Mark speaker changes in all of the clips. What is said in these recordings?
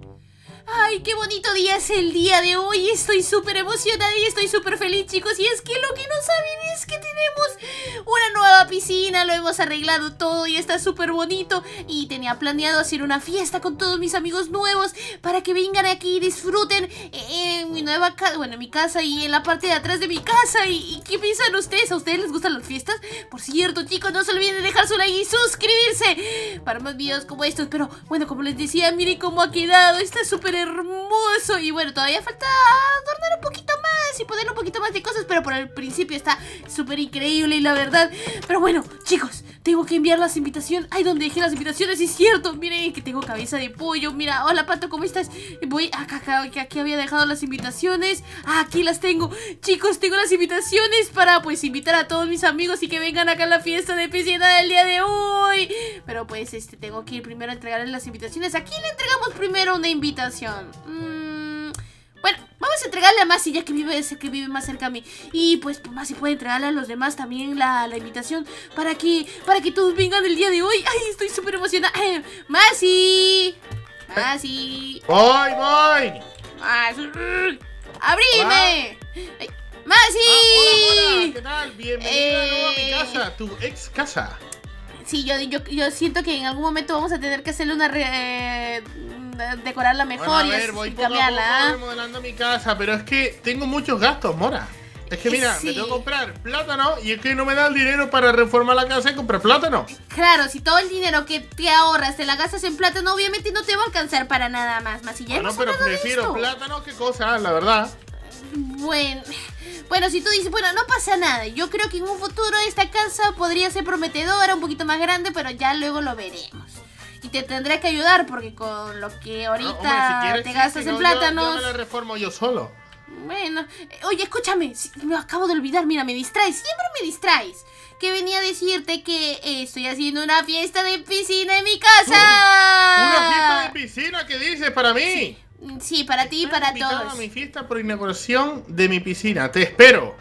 Speaker 1: Ay, qué bonito día es el día de hoy. Estoy súper emocionada y estoy súper feliz, chicos. Y es que lo que no saben es que tenemos una nueva piscina. Lo hemos arreglado todo y está súper bonito. Y tenía planeado hacer una fiesta con todos mis amigos nuevos para que vengan aquí y disfruten en mi nueva casa, bueno, en mi casa y en la parte de atrás de mi casa. ¿Y qué piensan ustedes? ¿A ustedes les gustan las fiestas? Por cierto, chicos, no se olviden de dejar su like y suscribirse para más videos como estos. Pero bueno, como les decía, miren cómo ha quedado. Está súper hermoso. Y bueno, todavía falta adornar un poquito más y ponerle un poquito más de cosas, pero por el principio está súper increíble y la verdad. Pero bueno, chicos, tengo que enviar las invitaciones. Ay, ¿dónde dejé las invitaciones? Sí, es cierto. Miren que tengo cabeza de pollo. Mira, hola Pato, ¿cómo estás? Voy acá, aquí había dejado las invitaciones. Aquí las tengo. Chicos, tengo las invitaciones para pues invitar a todos mis amigos y que vengan acá a la fiesta de piscina del día de hoy. Pero pues tengo que ir primero a entregarles las invitaciones. ¿A quién le entregamos primero una invitación? Bueno, vamos a entregarle a Masi, ya que vive más cerca a mí. Y pues Masi puede entregarle a los demás también la invitación para que todos vengan el día de hoy. Ay, estoy súper emocionada. Masi. Masi.
Speaker 2: Voy.
Speaker 1: Masi. ¡Abrime! ¡Masi!
Speaker 2: Hola, Mora, ¿qué tal? Bienvenida de nuevo a mi casa, tu ex casa.
Speaker 1: Sí, yo siento que en algún momento vamos a tener que hacerle una decorarla mejor.
Speaker 2: Bueno, a ver, voy poco a poco remodelando mi casa, pero es que tengo muchos gastos, Mora. Es que mira, me tengo que comprar plátano y es que no me da el dinero para reformar la casa y comprar plátano.
Speaker 1: Claro, si todo el dinero que te ahorras te la gastas en plátano, obviamente no te va a alcanzar para nada más.
Speaker 2: Bueno, pero prefiero plátano que cosas, la verdad.
Speaker 1: Bueno, si tú dices, bueno, no pasa nada. Yo creo que en un futuro esta casa podría ser prometedora, un poquito más grande, pero ya luego lo veremos. Y te tendré que ayudar porque con lo que ahorita hombre, si te gastas en plátanos...
Speaker 2: Yo me la reformo yo solo.
Speaker 1: Bueno, oye, escúchame, me acabo de olvidar, mira, me distraes, siempre me distraes. Que venía a decirte que estoy haciendo una fiesta de piscina en mi casa.
Speaker 2: ¿Una fiesta de piscina? ¿Qué dices para mí?
Speaker 1: Sí, para ti y para todos.
Speaker 2: A mi fiesta por inauguración de mi piscina, te espero.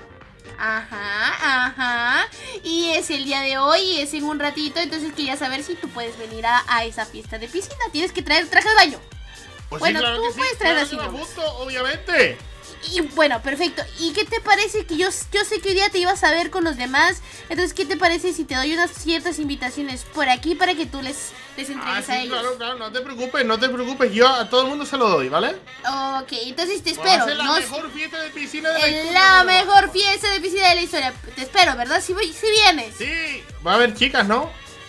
Speaker 1: Ajá. Y es el día de hoy y es en un ratito, entonces quería saber si tú puedes venir a esa fiesta de piscina. Tienes que traer traje de baño.
Speaker 2: Pues
Speaker 1: bueno,
Speaker 2: sí, claro
Speaker 1: tú puedes traer así.
Speaker 2: Obviamente.
Speaker 1: Y bueno, perfecto. ¿Y qué te parece que yo sé que hoy día te ibas a ver con los demás? Entonces, ¿qué te parece si te doy unas ciertas invitaciones por aquí para que tú les entregues a ellos?
Speaker 2: Claro, no te preocupes. Yo a todo el mundo se lo doy, ¿vale?
Speaker 1: Ok, entonces te espero.
Speaker 2: Va a ser la mejor fiesta de piscina de la historia.
Speaker 1: La mejor fiesta de piscina de la historia. Te espero, ¿verdad? Si vienes.
Speaker 2: Sí, va a haber chicas, ¿no?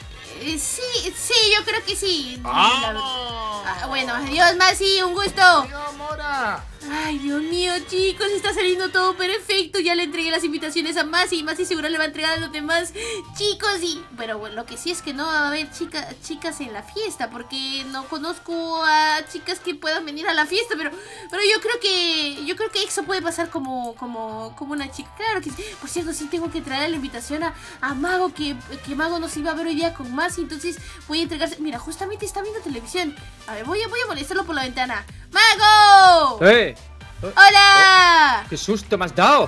Speaker 1: Sí, yo creo que sí.
Speaker 2: ¡Vamos!
Speaker 1: Bueno, adiós, Masi, un gusto.
Speaker 2: Adiós, Mora.
Speaker 1: Ay, Dios mío, chicos, está saliendo todo perfecto. Ya le entregué las invitaciones a Masi y Masi seguro le va a entregar a los demás chicos. Pero bueno, lo que sí es que no va a haber chicas en la fiesta, porque no conozco a chicas que puedan venir a la fiesta. Pero yo creo que Exo puede pasar como una chica. Claro que sí. Por cierto, sí tengo que traer la invitación a Mago, que Mago nos iba a ver hoy día con Masi. Entonces voy a entregarse. Mira, justamente está viendo televisión. A ver, voy a molestarlo por la ventana. ¡Mago! ¡Hola!
Speaker 3: ¡Qué susto me has dado!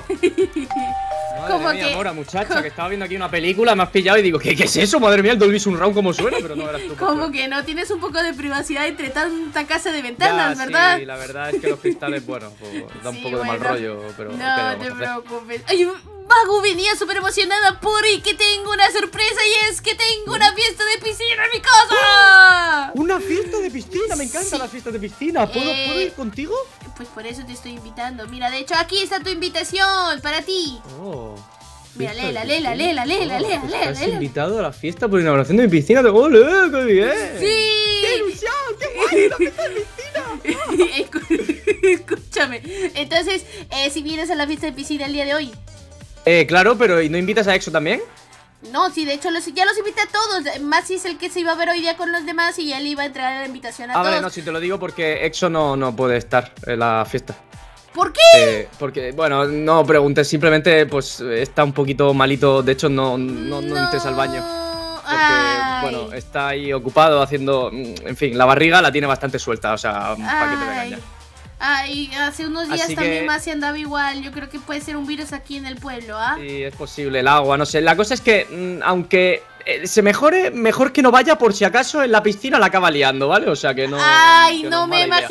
Speaker 3: Madre mía, Mora, muchacha, que estaba viendo aquí una película, me has pillado y digo, ¿qué es eso? Madre mía, el Dolby Surround como suena, pero no verás tú.
Speaker 1: ¿Cómo que no? Tienes un poco de privacidad entre tanta casa de ventanas, ¿verdad?
Speaker 3: Sí, la verdad es que los cristales, bueno, pues, da un poco de mal rollo, pero...
Speaker 1: No te preocupes. Ay, Mago venía súper emocionada porque tengo una sorpresa y es que tengo una fiesta de piscina en mi casa.
Speaker 3: ¡Una fiesta de piscina! Me encantan las fiestas de piscina. ¿Puedo ir contigo?
Speaker 1: Pues por eso te estoy invitando. Mira, de hecho aquí está tu invitación para ti.
Speaker 3: Oh.
Speaker 1: Mira, léela.
Speaker 3: ¿Estás invitado a la fiesta por inauguración de mi piscina? ¡Ole, qué bien!
Speaker 1: ¡Sí!
Speaker 3: ¡Qué ilusión! ¡Qué guay! ¡La fiesta de piscina!
Speaker 1: Escúchame. Entonces, si vienes a la fiesta de piscina el día de hoy.
Speaker 3: Claro, pero ¿y no invitas a Exo también?
Speaker 1: No, sí, de hecho ya los invité a todos. Masi es el que se iba a ver hoy día con los demás y él iba a entregar la invitación a todos.
Speaker 3: Vale, no, si te lo digo porque Exo no puede estar en la fiesta.
Speaker 1: ¿Por qué?
Speaker 3: Porque, bueno, no preguntes, simplemente pues está un poquito malito. De hecho, no entres al baño. Porque, bueno, está ahí ocupado haciendo... En fin, la barriga la tiene bastante suelta, o sea, ¿para qué te voy a engañar?
Speaker 1: Ay, hace unos días también Masi andaba igual. Yo creo que puede ser un virus aquí en el pueblo, ¿ah?
Speaker 3: Sí, es posible, el agua, no sé. La cosa es que, aunque se mejore, mejor que no vaya por si acaso en la piscina la acaba liando, ¿vale? O sea que no...
Speaker 1: Ay,
Speaker 3: que
Speaker 1: no me imagino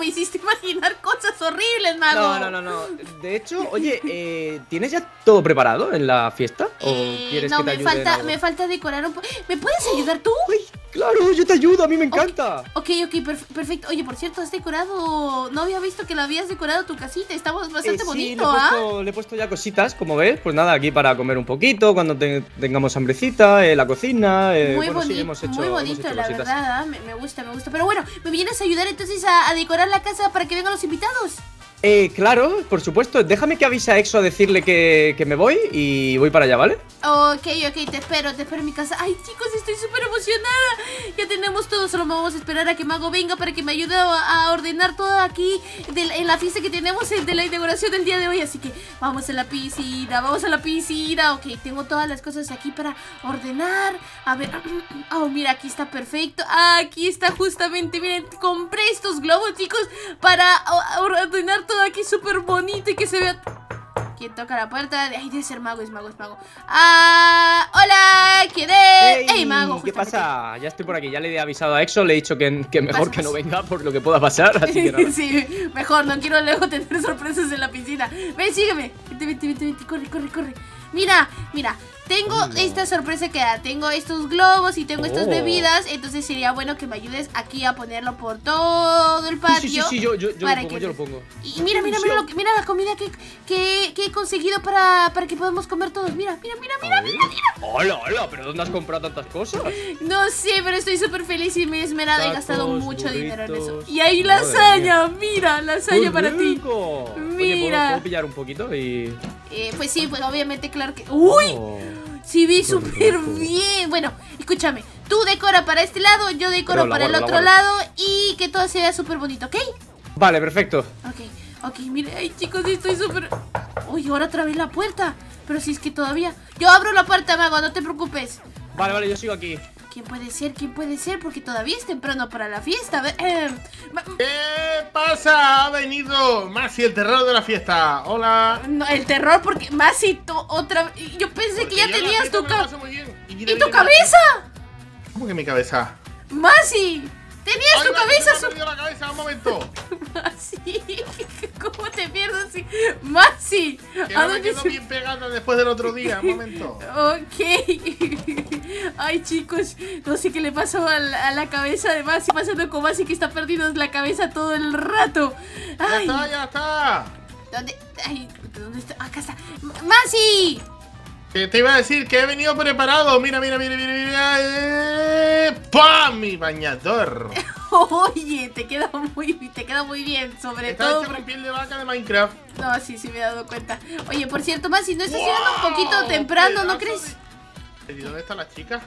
Speaker 1: me hiciste imaginar cosas horribles, Mago.
Speaker 3: No. De hecho, oye, ¿tienes ya todo preparado en la fiesta? ¿O quieres que te ayude en algo?
Speaker 1: me falta decorar un poco. ¿Me puedes ayudar tú?
Speaker 3: Ay, claro, yo te ayudo, a mí me encanta.
Speaker 1: Ok, perfecto. Oye, por cierto, has decorado... No había visto que lo habías decorado tu casita. Está bastante bonito,
Speaker 3: le he puesto ya cositas, como ves. Pues nada, aquí para comer un poquito cuando tengamos hambrecita, la cocina.
Speaker 1: Muy bonito,
Speaker 3: sí, hemos hecho,
Speaker 1: muy bonito,
Speaker 3: hemos hecho
Speaker 1: la
Speaker 3: cositas.
Speaker 1: verdad. Me gusta. Pero bueno, ¿me vienes a ayudar entonces a decorar la casa para que vengan los invitados?
Speaker 3: Claro, por supuesto. Déjame que avise a Exo a decirle que me voy y voy para allá, ¿vale?
Speaker 1: Ok, te espero en mi casa. Ay, chicos, estoy súper emocionada. Ya tenemos todo, solo vamos a esperar a que Mago venga para que me ayude a ordenar todo aquí en la fiesta que tenemos de la inauguración del día de hoy. Así que vamos a la piscina. Ok, tengo todas las cosas aquí para ordenar. A ver, oh, mira, aquí está perfecto. Aquí está justamente, miren, compré estos globos, chicos, para ordenar todo aquí súper bonito y que se vea... ¿Quién toca la puerta? Ay, debe ser Mago, es Mago. Hola, ¿quién es?
Speaker 3: ¡Ey,
Speaker 1: Mago!
Speaker 3: ¿Qué pasa? Ya estoy por aquí, ya le he avisado a Exo, le he dicho que mejor que no venga por lo que pueda pasar, así que nada.
Speaker 1: Sí, mejor, no quiero luego tener sorpresas en la piscina. Ven, sígueme. Vete, corre. Mira, tengo esta sorpresa que da. Tengo estos globos y tengo estas bebidas. Entonces sería bueno que me ayudes aquí a ponerlo por todo el patio.
Speaker 3: Sí, yo lo pongo.
Speaker 1: Y mira la comida que he conseguido para que podamos comer todos. Mira.
Speaker 3: Hola, pero ¿dónde has comprado tantas cosas?
Speaker 1: No sé, pero estoy súper feliz y me he esmerado y he gastado mucho dinero en eso.
Speaker 3: burritos.
Speaker 1: Y hay lasaña, mira, lasaña para ti. Mira.
Speaker 3: ¿Puedo pillar un poquito?
Speaker 1: Pues sí, pues obviamente, claro que... ¡Uy!
Speaker 3: Oh,
Speaker 1: Sí, vi súper bien. Bueno, escúchame, tú decora para este lado, yo decoro
Speaker 3: Pero
Speaker 1: para el otro lado y que todo se vea súper bonito, ¿ok?
Speaker 3: Vale, perfecto.
Speaker 1: Ok, mire, ay chicos, estoy súper... Uy, ahora otra vez la puerta. Pero si es que todavía... Yo abro la puerta, Mago, no te preocupes.
Speaker 3: Vale, yo sigo aquí.
Speaker 1: ¿Quién puede ser? Porque todavía es temprano para la fiesta. A ver,
Speaker 2: ¿Qué pasa? Ha venido Masi, el terror de la fiesta. Hola.
Speaker 1: No, el terror porque Masi, otra... Yo pensé
Speaker 2: Porque
Speaker 1: que ya
Speaker 2: yo la
Speaker 1: tenías
Speaker 2: fiesta
Speaker 1: tu
Speaker 2: me la
Speaker 1: cabeza.
Speaker 2: paso muy bien.
Speaker 1: ¿Y tu cabeza?
Speaker 2: ¿Cómo que mi cabeza?
Speaker 1: Masi, tenías tu cabeza.
Speaker 2: Se me ha perdido la cabeza, un momento.
Speaker 1: Masi, ¿cómo te pierdes así? Masi,
Speaker 2: Que no me quedo bien pegada después del otro día, un momento.
Speaker 1: Ok. Ay, chicos, no sé qué le pasó a la cabeza de Masi, pasando con Masi que está perdiendo la cabeza todo el rato. Ay.
Speaker 2: Ya está.
Speaker 1: ¿Dónde? Ay, ¿dónde está? Acá está. ¡Masi!
Speaker 2: Te iba a decir que he venido preparado. Mira. ¡Pam! Mi bañador.
Speaker 1: Oye, te queda muy bien, sobre
Speaker 2: Está
Speaker 1: todo
Speaker 2: hecho con piel de vaca de Minecraft.
Speaker 1: No, sí, me he dado cuenta. Oye, por cierto, Masi, ¿no estás llegando un poquito temprano, no crees?
Speaker 2: ¿Y dónde está la chica?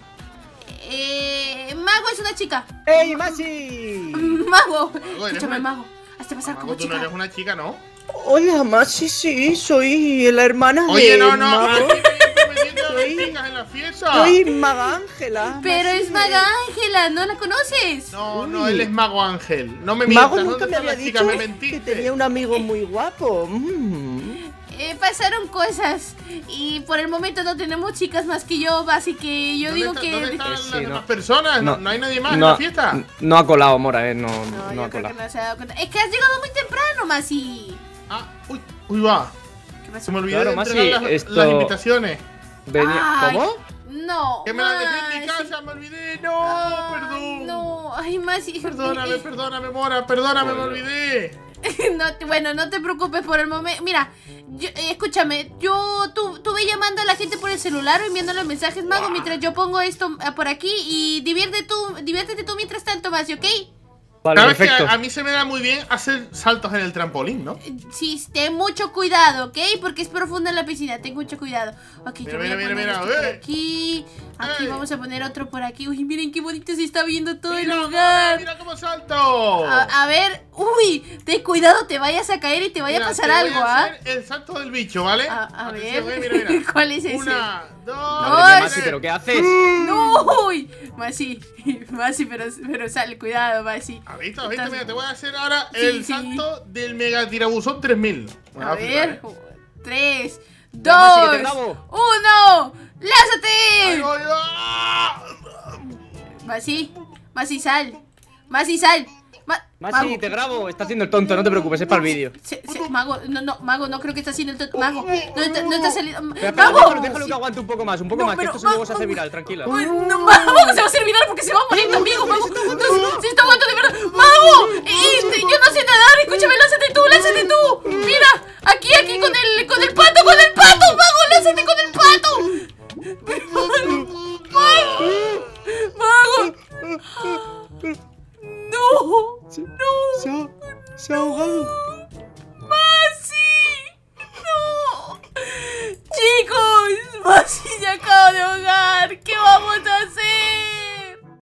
Speaker 1: Mago es una chica.
Speaker 3: ¡Ey, Masi!
Speaker 1: Mago.
Speaker 2: ¿eres
Speaker 1: Escúchame,
Speaker 2: una-
Speaker 1: Mago. Hazte pasar
Speaker 2: Mago,
Speaker 1: como
Speaker 2: tú no
Speaker 1: chica.
Speaker 2: eres una chica, ¿no?
Speaker 3: Hola, Masi, sí, soy la hermana
Speaker 2: Oye,
Speaker 3: de
Speaker 2: no.
Speaker 3: Mago.
Speaker 2: A mí me están prometiendo
Speaker 3: Soy-
Speaker 2: chicas en la fiesta.
Speaker 3: Soy Maga Ángela.
Speaker 1: Pero
Speaker 3: Masi.
Speaker 1: es Maga Ángela, ¿no la conoces?
Speaker 2: No,
Speaker 3: Uy.
Speaker 2: él es Mago Ángel. No me mientas.
Speaker 3: Mago
Speaker 2: ¿Dónde
Speaker 3: nunca me
Speaker 2: están
Speaker 3: había
Speaker 2: las chicas?
Speaker 3: dicho
Speaker 2: Me mentiste.
Speaker 3: que tenía un amigo muy guapo.
Speaker 1: Pasaron cosas y por el momento no tenemos chicas más que yo, así que yo digo que...
Speaker 2: ¿Dónde están las
Speaker 3: Sí,
Speaker 2: demás personas? ¿No hay nadie más en
Speaker 3: no,
Speaker 2: la fiesta?
Speaker 3: No ha colado, Mora, no
Speaker 1: yo
Speaker 3: ha
Speaker 1: creo que
Speaker 3: colado.
Speaker 1: no se ha dado cuenta. Es que has llegado muy temprano, Masi.
Speaker 2: Uy, va.
Speaker 1: ¿Qué pasó?
Speaker 2: Se me olvidó
Speaker 3: Claro,
Speaker 2: de
Speaker 3: Masi,
Speaker 2: entregar
Speaker 3: esto-
Speaker 2: las invitaciones.
Speaker 1: Ay,
Speaker 3: ¿Cómo?
Speaker 1: No,
Speaker 2: Que me las dejé en mi
Speaker 1: Masi.
Speaker 2: casa, me olvidé. No, perdón.
Speaker 1: No, ay, Masi.
Speaker 2: Perdóname, Mora, perdóname, me olvidé.
Speaker 1: Bueno, no te preocupes por el momento. Mira, escúchame, tú ve llamando a la gente por el celular o enviándole mensajes, Mago, mientras yo pongo esto por aquí y diviértete tú mientras tanto, Masi, ¿ok?
Speaker 3: Vale,
Speaker 2: Sabes que
Speaker 3: perfecto.
Speaker 2: a mí se me da muy bien hacer saltos en el trampolín, ¿no?
Speaker 1: Sí, ten mucho cuidado, ¿ok? Porque es profunda la piscina, ten mucho cuidado. Ok, yo voy a poner esto por aquí. Aquí vamos a poner otro por aquí. Uy, miren qué bonito se está viendo todo el lugar.
Speaker 2: Mira cómo salto.
Speaker 1: A ver, uy, ten cuidado, te vayas a caer y te vaya a pasar algo, ¿ah?
Speaker 2: Voy a hacer el salto del bicho, ¿vale?
Speaker 1: A
Speaker 2: Atención,
Speaker 1: ver,
Speaker 2: mira.
Speaker 1: ¿cuál es ese?
Speaker 2: 1, 2,
Speaker 3: Madre mía, Masi,
Speaker 2: tres.
Speaker 3: ¿pero qué haces?
Speaker 1: No, uy, Masi, pero sale, cuidado, Masi.
Speaker 2: ¿Has visto?
Speaker 1: Estás-
Speaker 2: Mira, te voy a hacer ahora
Speaker 1: Sí,
Speaker 2: el
Speaker 1: sí.
Speaker 2: salto del Mega Tirabuzón 3000.
Speaker 1: A ver, 3,
Speaker 3: Ya, Masi, que te
Speaker 1: 2,
Speaker 3: grabo.
Speaker 1: 1,
Speaker 2: Ahí
Speaker 1: ¡lánzate!
Speaker 2: voy, ¡ah!
Speaker 1: Masi, sal. Masi, sal.
Speaker 3: Masi, te grabo, está haciendo el tonto, no te preocupes, es para el vídeo.
Speaker 1: Mago, Mago, no creo que está haciendo el tonto. Mago, no está saliendo.
Speaker 3: Mago, déjalo que aguante un poco más, que esto luego se hace viral, tranquila.
Speaker 1: No, Mago, se va a hacer viral porque se va a morir también, Mago. Se está aguantando de verdad. Mago, yo no sé nadar, escúchame, lánzate tú. Mira, aquí, con el pato, Mago, lánzate con el pato. Mago. No.
Speaker 3: Se ha ahogado.
Speaker 1: ¡Masi! ¡No! Chicos, Masi se acaba de ahogar. ¿Qué vamos a hacer?